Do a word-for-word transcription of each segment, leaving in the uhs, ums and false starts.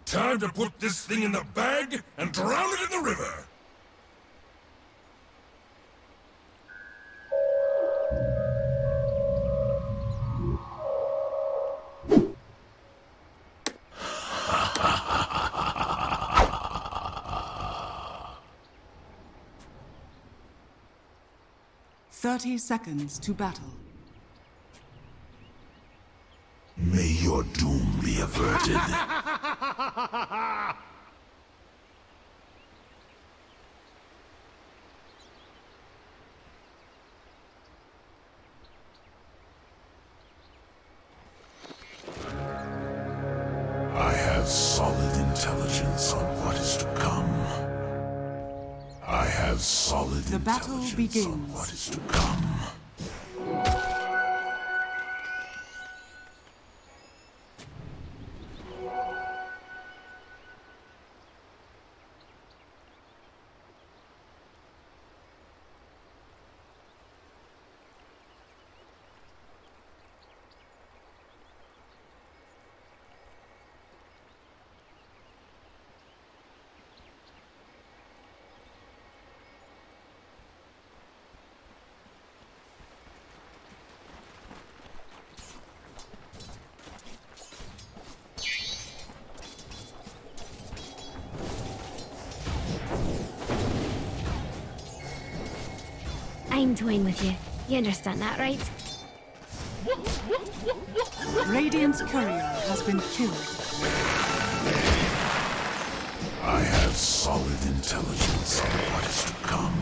Time to put this thing in the bag and drown it in the river! Thirty seconds to battle. May your doom be averted. I have solid intelligence on what is to come. I have solid The battle intelligence begins. on what is to come. I'm toying with you. You understand that, right? Radiant's courier has been killed. I have solid intelligence on what is to come.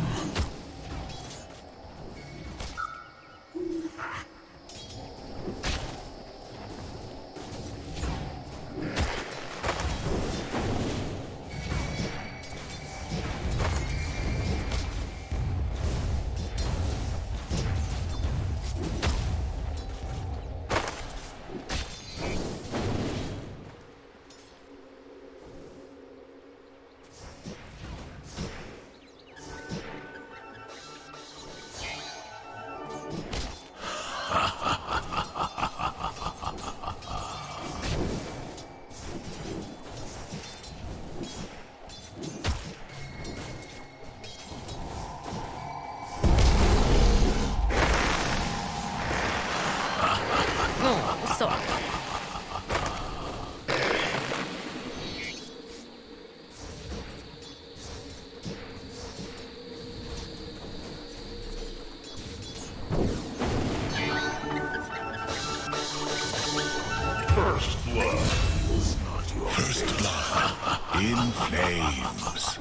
First blood. First blood. In flames.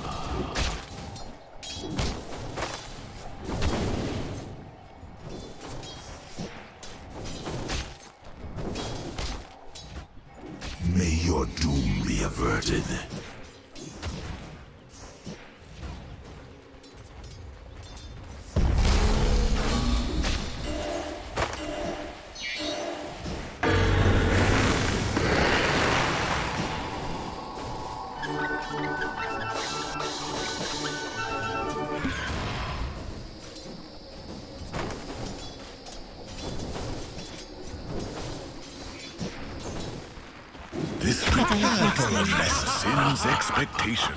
May your doom be averted. This regardless sin's expectation.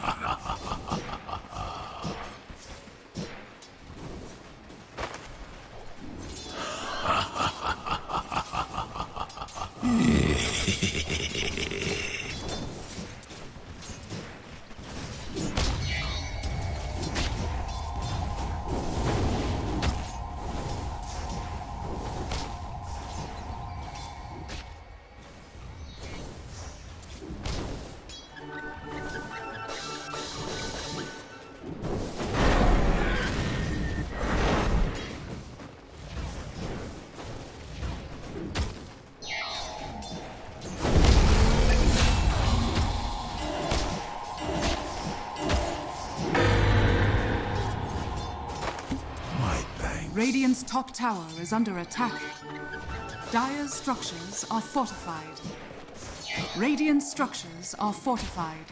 Radiant's top tower is under attack. Dire's structures are fortified. Radiant structures are fortified.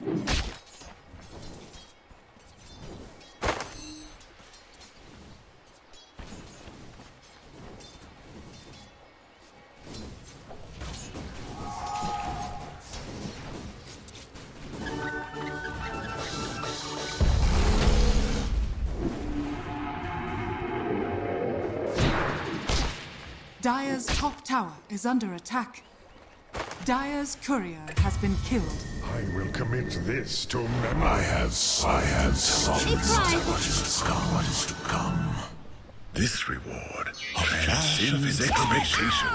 Dire's top tower is under attack. Dire's courier has been killed. I will commit this to memory. I have, I have solved what is to come. What is to come. This reward transcends expectation.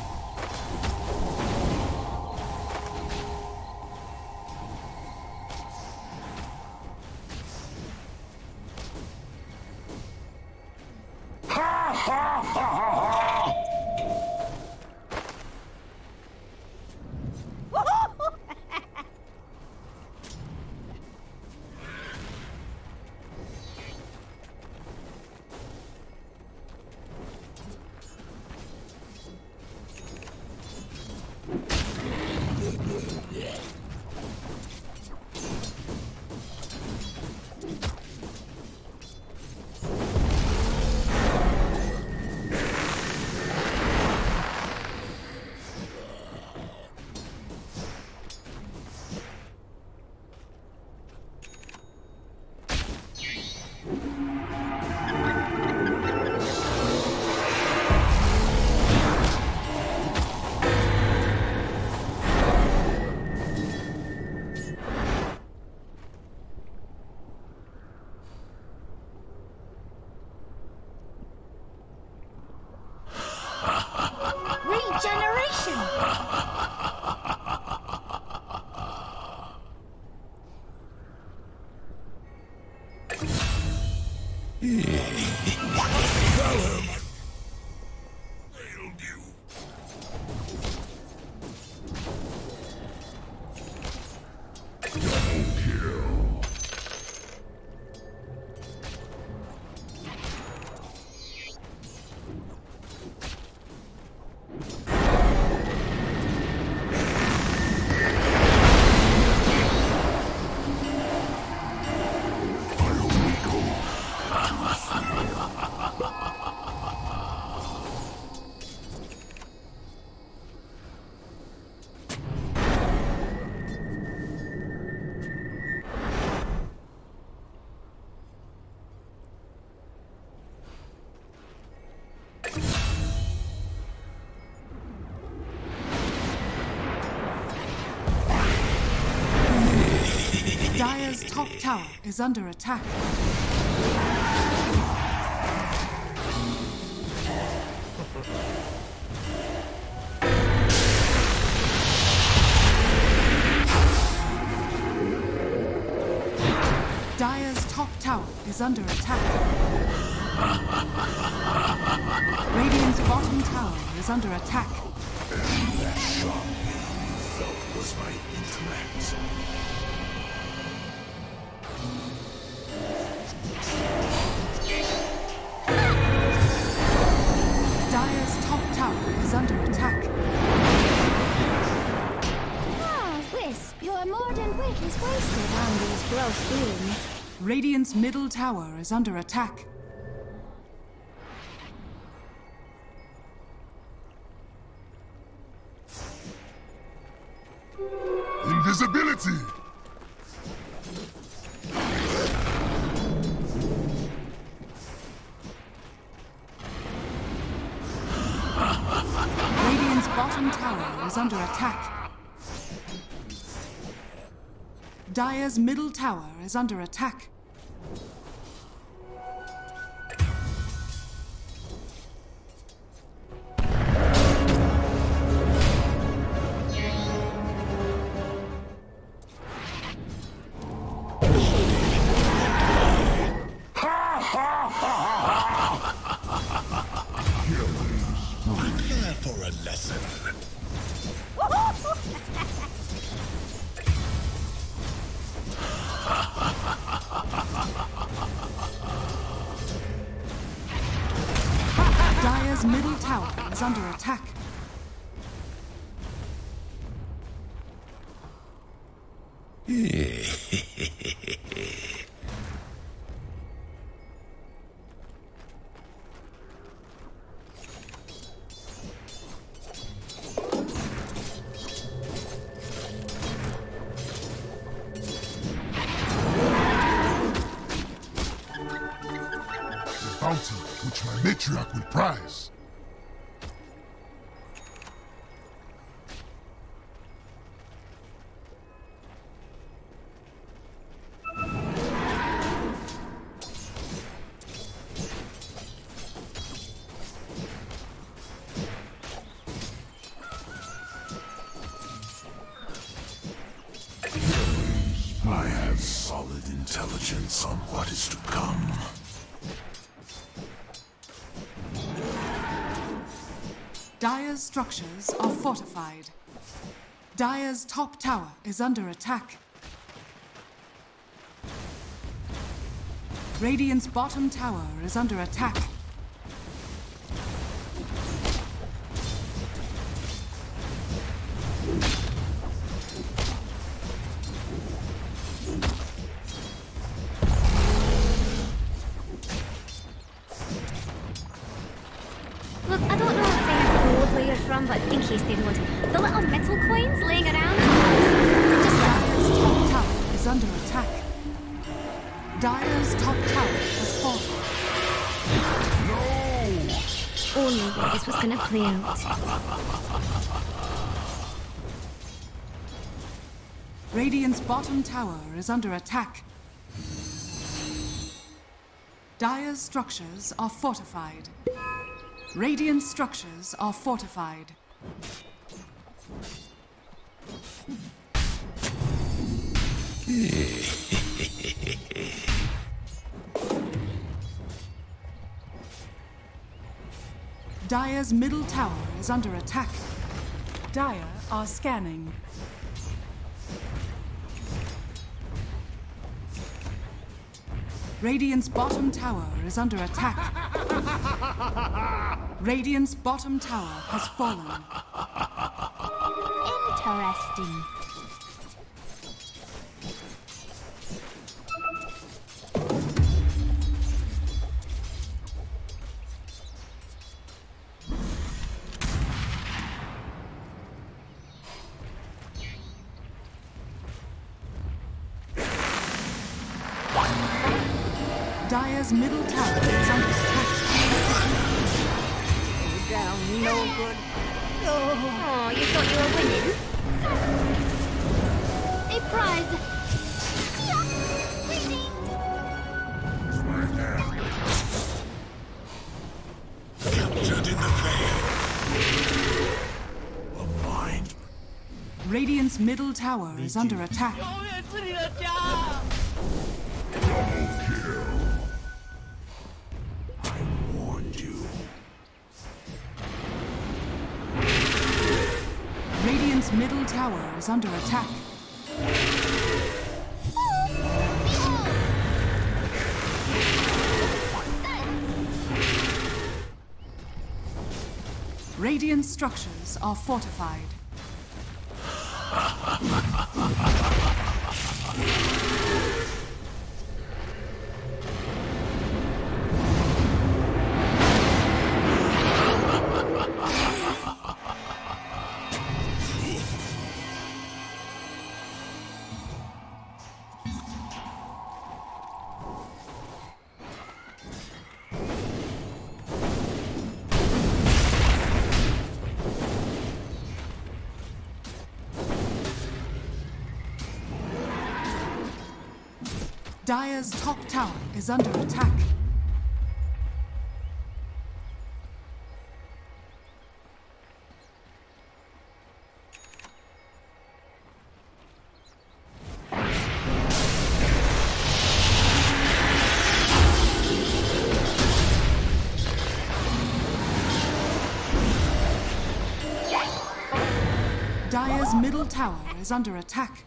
Dire's top tower is under attack. Dire's top tower is under attack. Radiant's bottom tower is under attack. That shock you felt was my intellect. Dire's top tower is under attack. Ah, Wisp, your mordant wit is wasted on these gross beings. Radiant's middle tower is under attack. Invisibility! Radiant's bottom tower is under attack. Dire's middle tower is under attack. Prepare for a lesson. Dire's middle tower is under attack. Yeah. bounty which my matriarch will prize. I have solid intelligence on what is to come. Dire's structures are fortified. Dire's top tower is under attack. Radiant's bottom tower is under attack. Look, I don't know if they have gold where you're from, but in case they don't, the little metal coins laying around, just Dire's top tower is under attack. Dire's top tower has fallen. only this was gonna play out. Radiant's bottom tower is under attack. Dire's structures are fortified. Radiant structures are fortified. Dire's middle tower is under attack. Dire are scanning. Radiant's bottom tower is under attack. Radiant's bottom tower has fallen. Interesting. Dire's middle tower is under attack. Down, no good. Oh, you thought you were winning? A prize! Captured in the veil. A mind. Radiant's middle tower is under attack. Double kill. I warned you. Radiant's middle tower is under attack. Radiant structures are fortified. Dire's top tower is under attack. Dire's middle tower is under attack.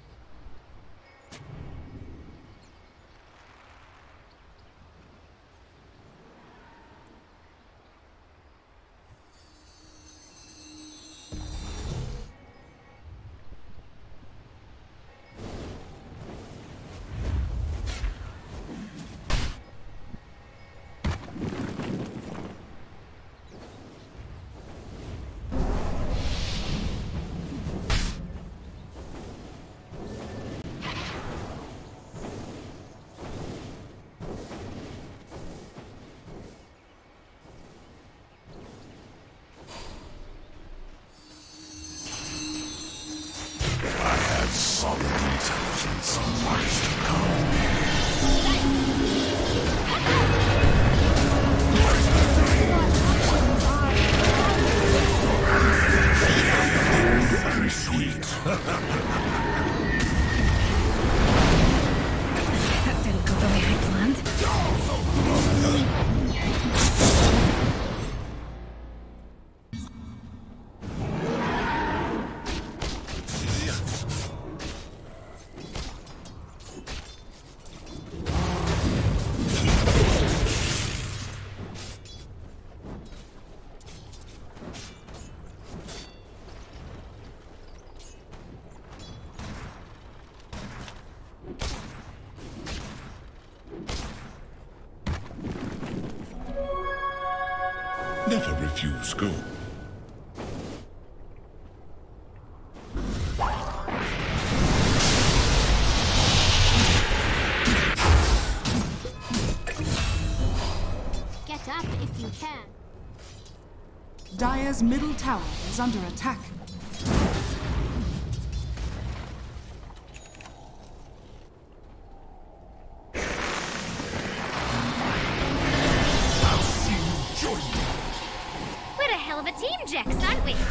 Never refuse gold. Get up if you can. Dire's middle tower is under attack. We're a hell of a team, Jax, aren't we?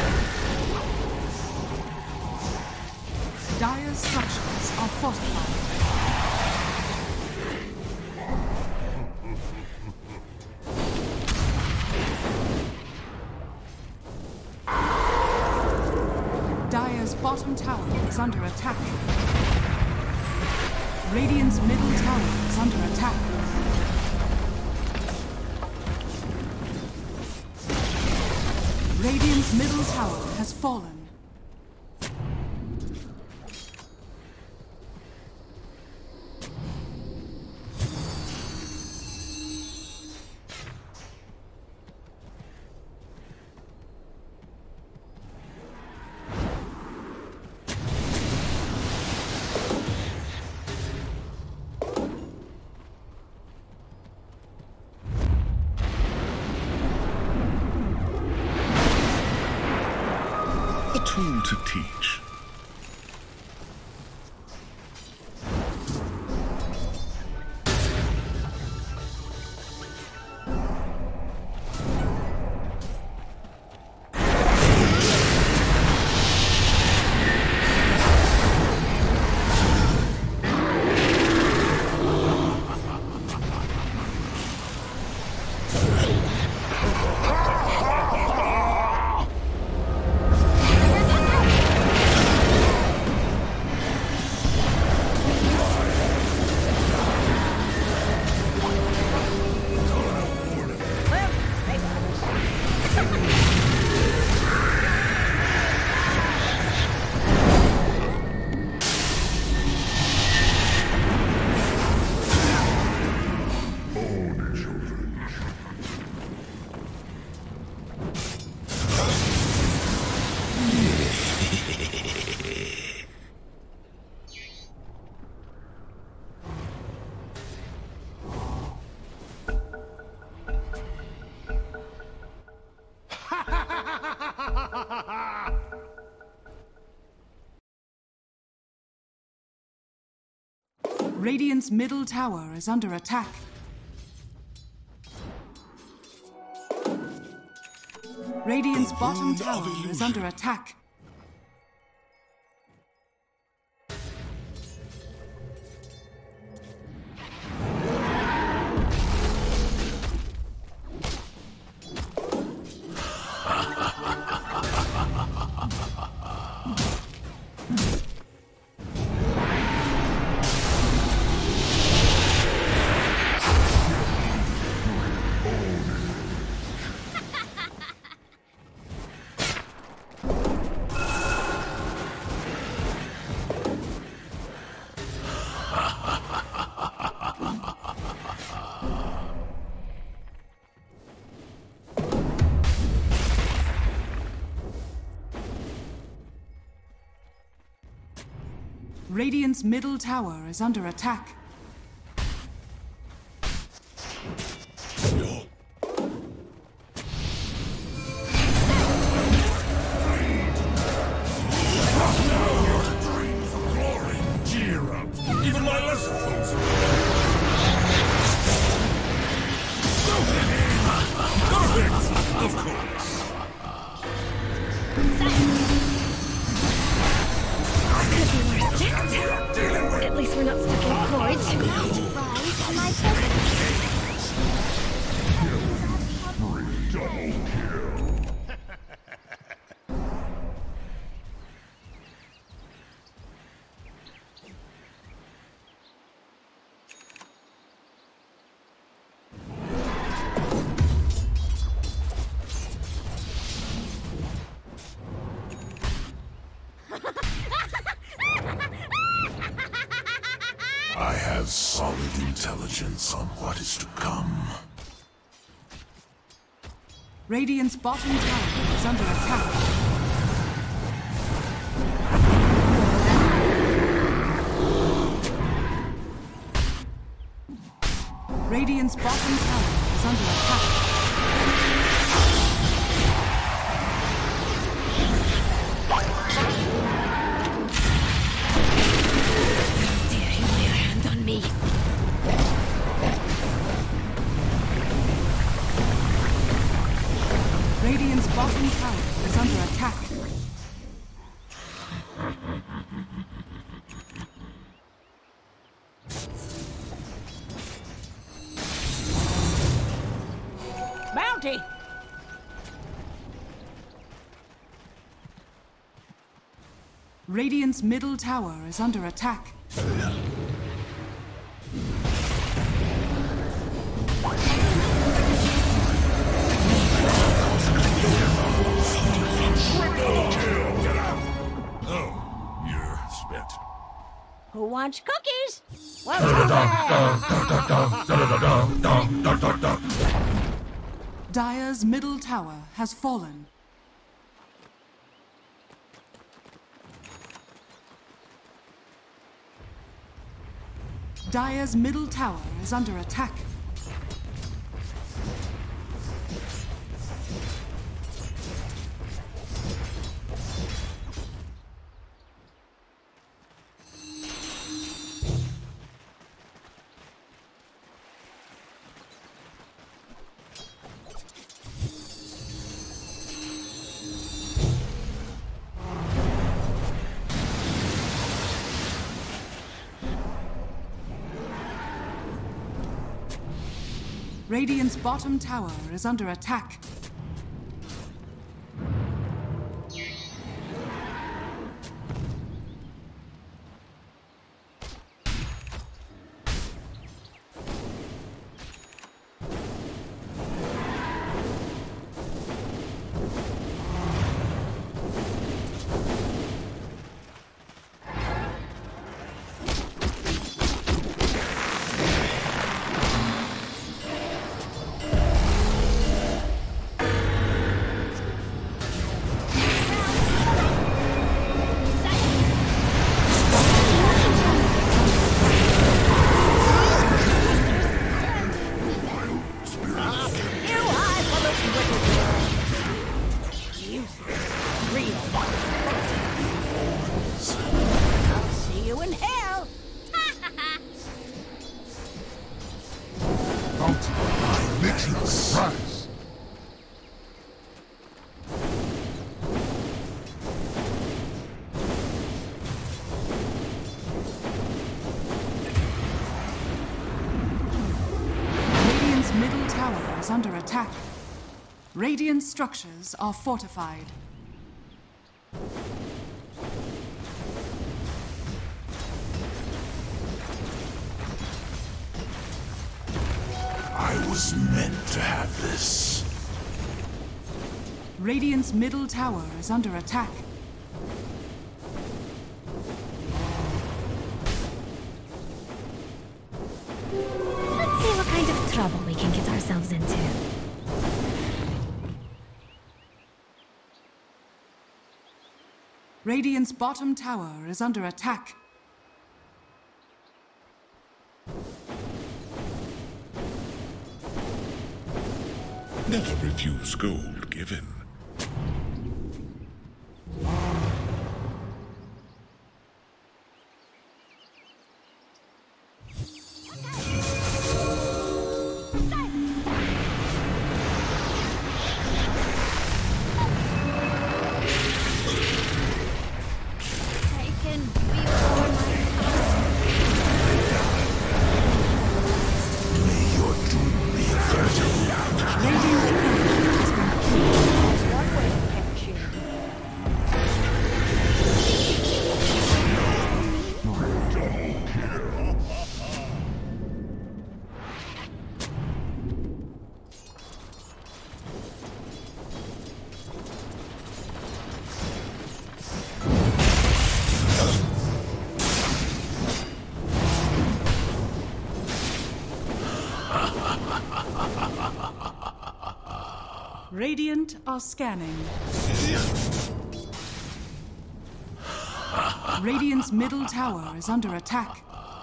Dire's structures are fortified. Dire's bottom tower is under attack. Radiant's middle tower is under attack. Radiant's middle tower has fallen. A tool to teach. Radiant's middle tower is under attack. Radiant's bottom tower is under attack. Radiant's middle tower is under attack. Even my lesser foes are perfect! Of course. At least we're not stuck in cords. Rise, my presence. Double kill. I have solid intelligence on what is to come. Radiant's bottom tower is under attack. Radiant's bottom tower is under attack. Dare you lay a hand on me? Radiant's bottom tower is under attack. Bounty! Radiant's middle tower is under attack. Oh, you're spent. Who wants cookies? Well, Dire's middle tower has fallen. Dire's middle tower is under attack. Radiant's bottom tower is under attack. Under attack. Radiant structures are fortified. I was meant to have this. Radiant's middle tower is under attack. Let's see what kind of trouble we can get ourselves into. Radiant's bottom tower is under attack. Never refuse gold given. Radiant are scanning. Radiant's middle tower is under attack.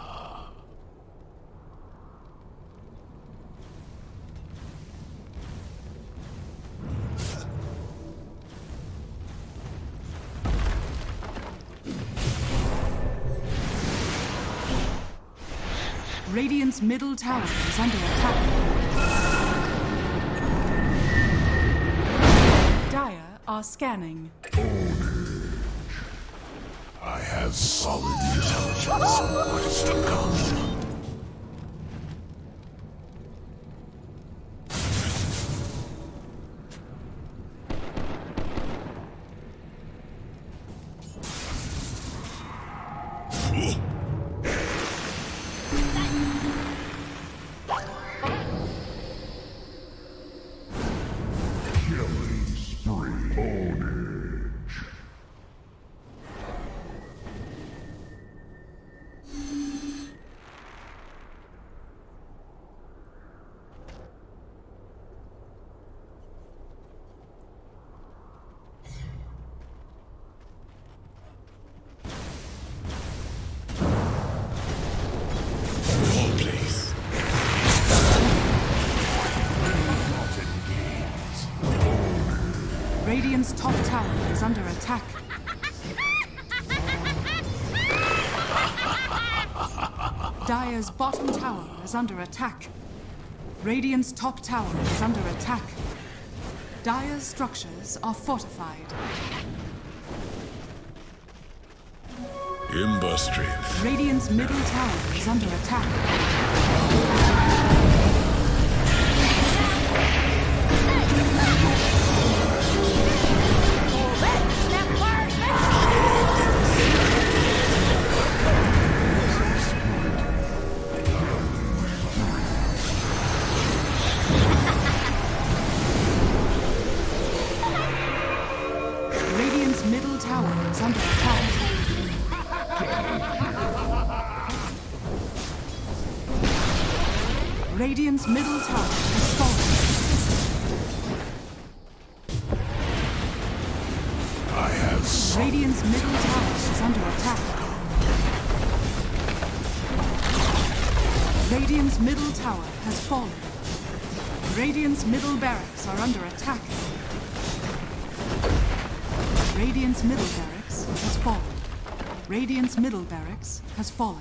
Radiant's middle tower is under attack. Dire are scanning. I have solid intelligence on what is to come. Radiant's top tower is under attack. Dire's bottom tower is under attack. Radiant's top tower is under attack. Dire's structures are fortified. Imba strength. Radiant's middle tower is under attack. Radiant's middle tower is under attack. Radiant's middle tower has fallen. I have solid Radiant's middle tower is under attack. Radiant's middle tower has fallen. Radiant's middle barracks are under attack. Radiant's middle barracks has fallen. Radiant's middle barracks has fallen.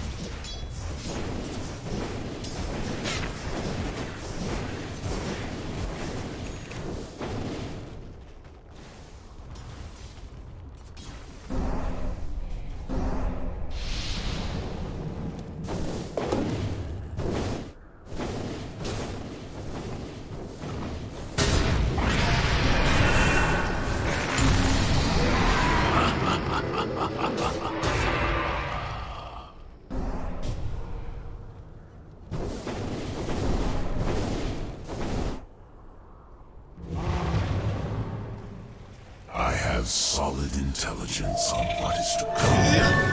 I have solid intelligence on what is to come.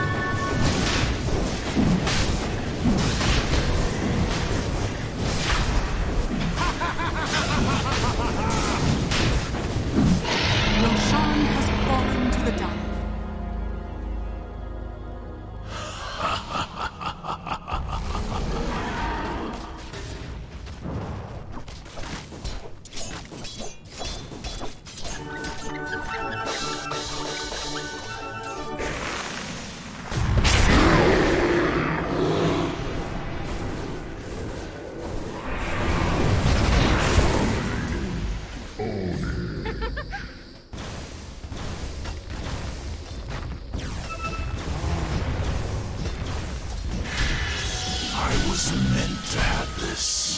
Roshan has fallen to the Dire. I was meant to have this.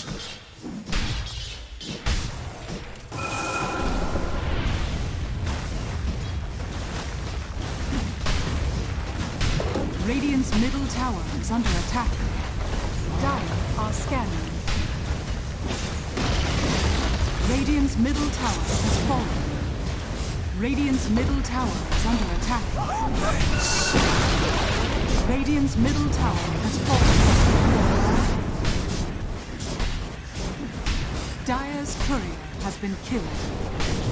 Radiant's middle tower is under attack. Dire are scanning. Radiant's middle tower has fallen. Radiant's middle tower is under attack. Radiant's middle tower has fallen. Dire's courier has been killed.